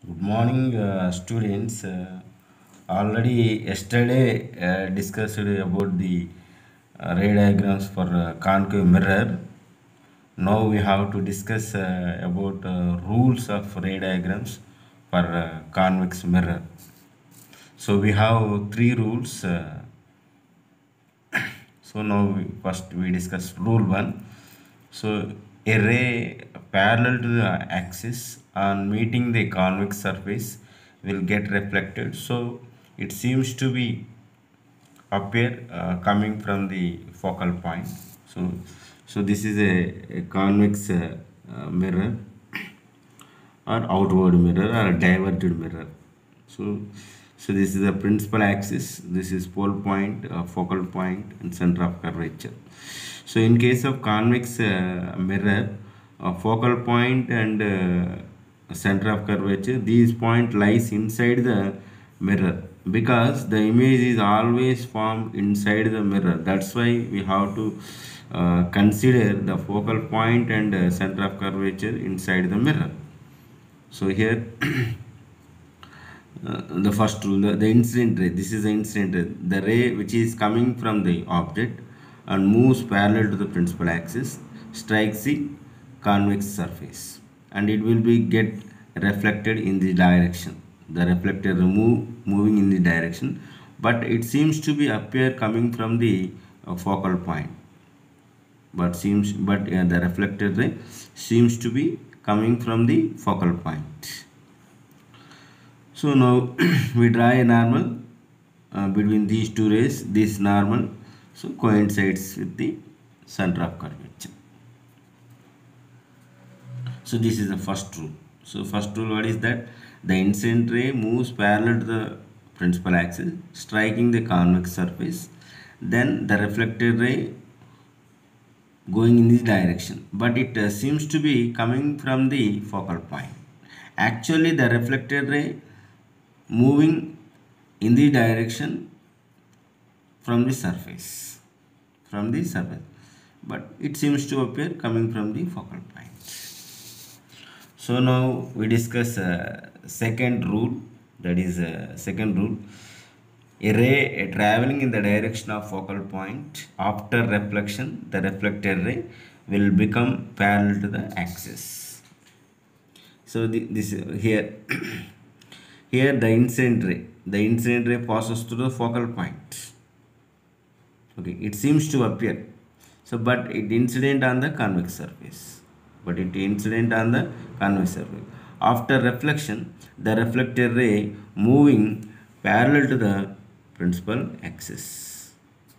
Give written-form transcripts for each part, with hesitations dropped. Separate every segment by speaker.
Speaker 1: Good morning, students. Already yesterday discussed about the ray diagrams for concave mirror. Now we have to discuss about rules of ray diagrams for convex mirror. So we have three rules. So now first we discuss rule one. So a ray parallel to the axis on meeting the convex surface will get reflected. So it seems to be appear coming from the focal point. So this is a convex mirror or outward mirror or a diverged mirror. So this is the principal axis, this is pole point, focal point and center of curvature. So in case of convex mirror, focal point and center of curvature, these point lies inside the mirror because the image is always formed inside the mirror. That's why we have to consider the focal point and center of curvature inside the mirror. So here the first rule, the incident ray, this is the incident ray, the ray which is coming from the object and moves parallel to the principal axis strikes the convex surface and it will be get reflected in the direction. The reflected moving in the direction, but it seems to be appear coming from the focal point. The reflected ray seems to be coming from the focal point. So now we draw a normal between these two rays. This normal coincides with the center of curvature. So this is the first rule. So first rule, what is that? The incident ray moves parallel to the principal axis, striking the convex surface. Then the reflected ray going in this direction, but it seems to be coming from the focal point. Actually, the reflected ray moving in the direction from the surface, but it seems to appear coming from the focal point. So now we discuss second rule, that is second rule. A ray traveling in the direction of focal point, after reflection, the reflected ray will become parallel to the axis. So this here here the incident ray passes through the focal point. Okay, it seems to appear. So but it incident on the convex surface. After reflection, the reflected ray moving parallel to the principal axis.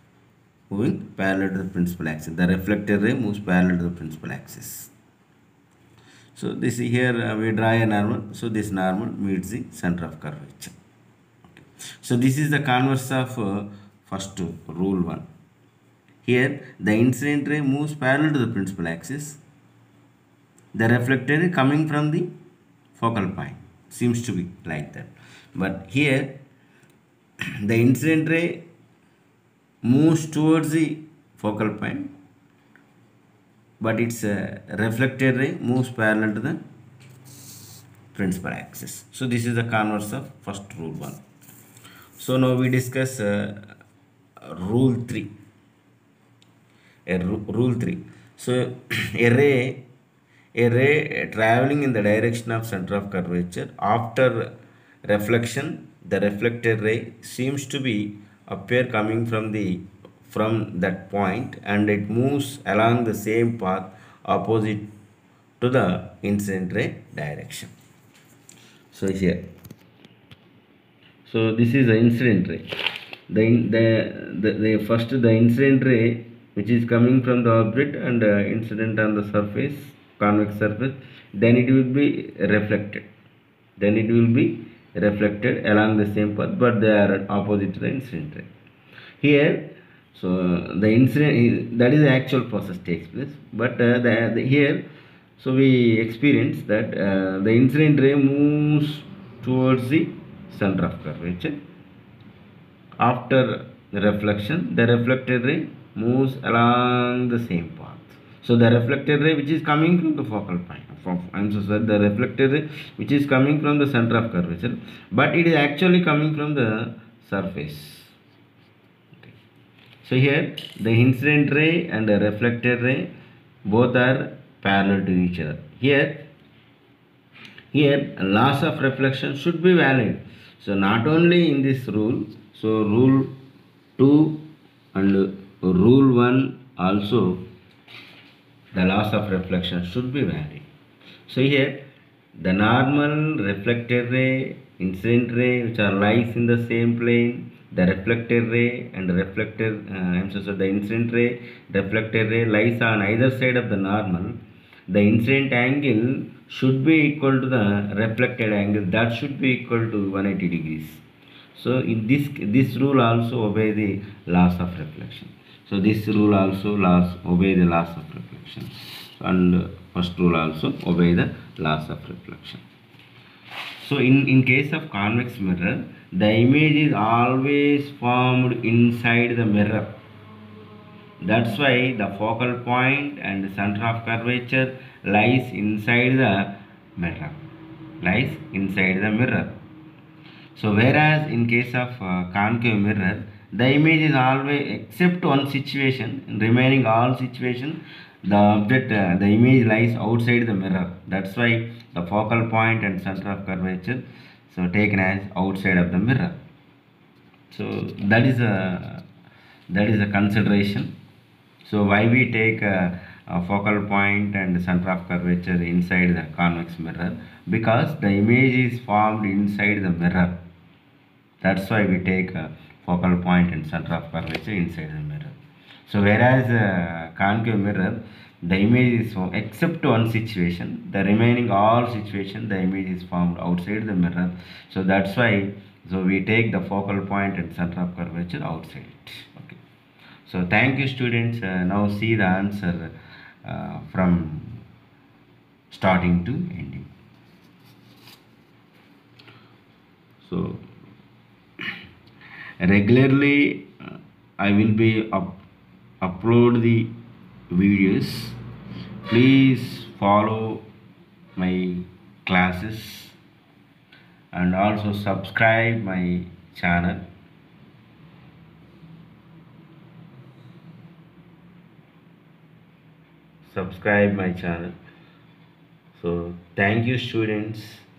Speaker 1: The reflected ray moves parallel to the principal axis. So this here we draw a normal. So this normal meets the center of curvature. Okay. So this is the converse of first rule 1. Here the incident ray moves parallel to the principal axis. The reflected ray coming from the focal point, seems to be like that. But here the incident ray moves towards the focal point, but its reflected ray moves parallel to the principal axis. So this is the converse of first rule 1. So now we discuss rule 3. Rule 3. So a ray traveling in the direction of center of curvature, after reflection, the reflected ray seems to be appear coming from that point, and it moves along the same path opposite to the incident ray direction. So here, so this is the incident ray. The first, the incident ray which is coming from the object and incident on the surface, convex surface, then it will be reflected. Along the same path, but they are opposite to the incident ray. Here, so the incident, that is the actual process takes place, but here, so we experience that the incident ray moves towards the center of curvature. After the reflection, the reflected ray moves along the same path. So the reflected ray which is coming from the focal point, I'm so sorry, the reflected ray which is coming from the center of curvature, but it is actually coming from the surface. Okay. So here the incident ray and the reflected ray both are parallel to each other. Here laws of reflection should be valid. So not only in this rule, so rule 2 and rule 1 also the laws of reflection should be valid. So here the normal, reflected ray, incident ray which are lies in the same plane, the reflected ray and the the incident ray, reflected ray lies on either side of the normal. The incident angle should be equal to the reflected angle, that should be equal to 180 degrees. So in this rule also obey the laws of reflection. So this rule also obey the laws of reflection, and first rule also obey the laws of reflection. So in case of convex mirror, the image is always formed inside the mirror. That's why the focal point and the center of curvature lies inside the mirror. Lies inside the mirror. So whereas in case of concave mirror, the image is always, except one situation, in remaining all situations, the image lies outside the mirror. That's why the focal point and center of curvature so taken as outside of the mirror. So that is a consideration. So why we take a focal point and center of curvature inside the convex mirror? Because the image is formed inside the mirror. That's why we take a focal point and center of curvature inside the mirror. So whereas concave mirror, the image is formed except one situation, the remaining all situation the image is formed outside the mirror. So that's why we take the focal point and center of curvature outside it. Okay. So thank you students. Now see the answer from starting to ending. So regularly I will be upload the videos. Please follow my classes and also subscribe my channel. So thank you students.